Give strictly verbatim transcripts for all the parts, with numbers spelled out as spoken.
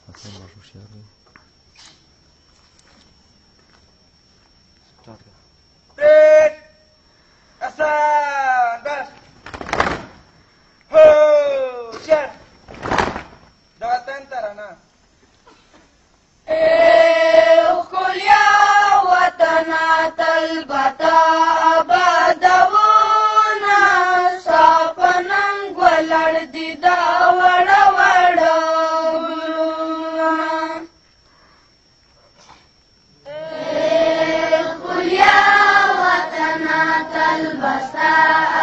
خاصه باش هوښیار دی. Break! Asan! Bas! Ho! Shut! Dawatan tarana. خلیا وطنا تلبتا آبادونا ساپننگ ولړ دی دا وړ وړ ګلونا خلیا وطنا تلبتا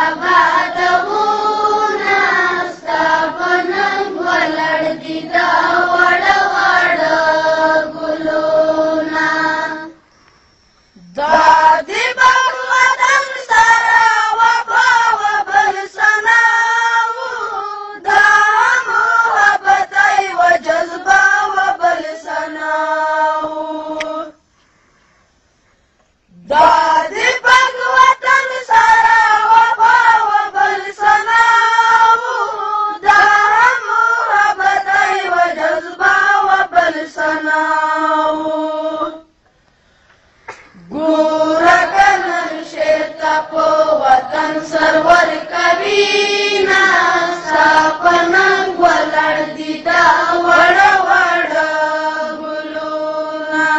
آبادونا ساپننگ ولړ دی دا وړ وړ ګلونا دا دی بغوطن سره وفا وبل ثناو دا محبت و جذبه وبل ثناو دا دی بغوطن سره وفا وبل ثناو دا محبت و جذبه وبل ثناو ګوره کنن شیطا په وطن سرور کوي نا ساپننګ ولړ دی دا وړ وړ ګلونا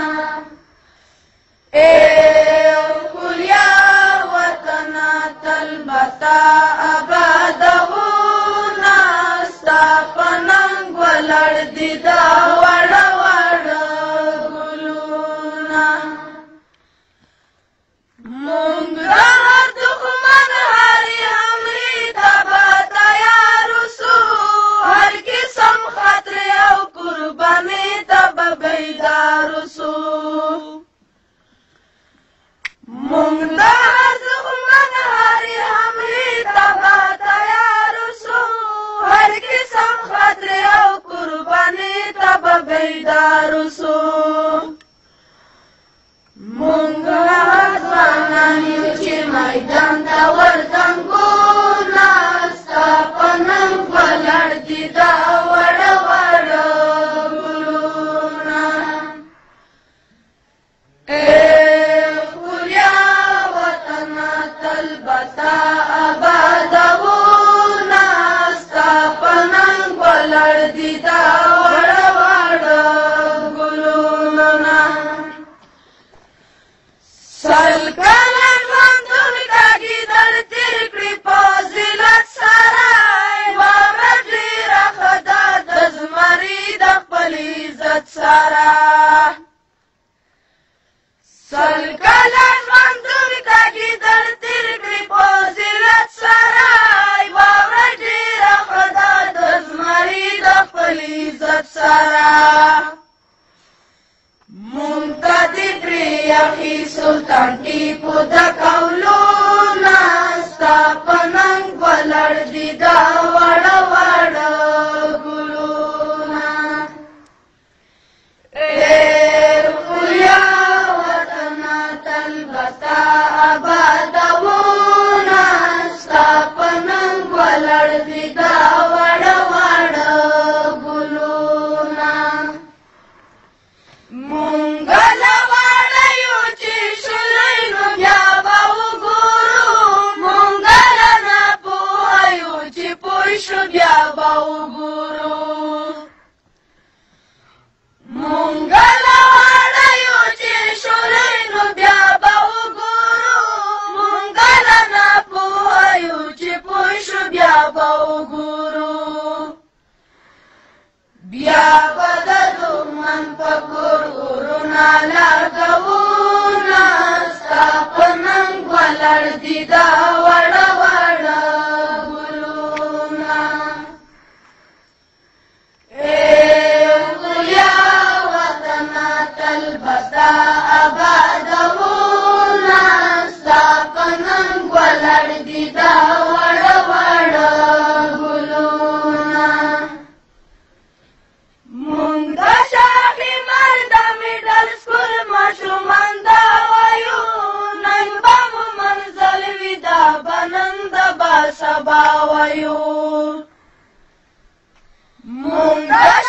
اے خلیا وطنا تلبتا آبادونا ساپننګ ولړ دی دا وړ وړ ګلونا مونږ هر دښمن هرې حملې ته به تیار اوسو هر قسم خطرې او قربانۍ ته به بیدار اوسو مونږ د هر دښمن هرې حملې ته به تیار اوسو هر قسم خطرې او قربانۍ ته به بیدار اوسو مونږ ځوانان یو چې میدان ته ورتنګو ناستا په ننګ ولاړ دي دا وړ وړ ګلونا اے خلیا وطنا تلبتا آبادونا ستا په ننګ ولاړ دي دا وړ وړ ګلونا سل کلن ژوندون کاږي در تېر کړي په ذلت سره واوره ډېره ښه ده د زمري د خپل عزت سره سل کلن ژوندون کاږي در تېر کړي په ذلت سره واوره ډېره ښه ده د زمري د خپل عزت سره مونږ ته د پرېیښي سلطان ټیپو د قولونه ستا په ننګ ولاړ دي دا وړ وړ ګلونه اے خلیا وطنا تلبتا آبادونا ستا په ننګ ولاړ دي دا وړ وړ ګلونه مونږ له وړیو چې شولۍ نو بیا به وګورو مونږ له ناپوهیو چې پوه شو بیا به وګورو مونږ له وړیو چې شولۍ نو بیا به وګورو مونږ له ناپوهیو چې پوه شو بیا به وګورو بیا به د دښمن په کور ورونه لګوونه ستا په ننګ ولاړ دي دا وړ وړ ګلونه اے خلیا وطنا تلبتا آبادونا ستا په ننګ ولاړ دي دا وړ وړ ګلونه مونږ د شاخي مرد میډل سکول ماشومان دا وایو نن به مو منزل وي دا به نن د با سبا وایو مونږ د